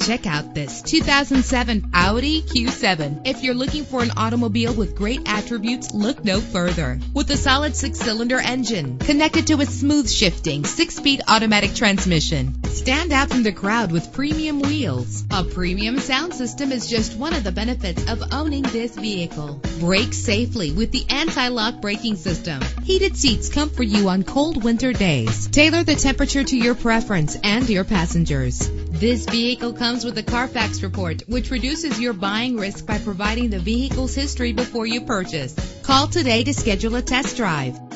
Check out this 2007 Audi Q7. If you're looking for an automobile with great attributes, look no further. With a solid 6-cylinder engine connected to a smooth shifting 6-speed automatic transmission. Stand out from the crowd with premium wheels. A premium sound system is just one of the benefits of owning this vehicle. Brake safely with the anti-lock braking system. Heated seats comfort you on cold winter days. Tailor the temperature to your preference and your passengers. This vehicle comes with a Carfax report, which reduces your buying risk by providing the vehicle's history before you purchase. Call today to schedule a test drive.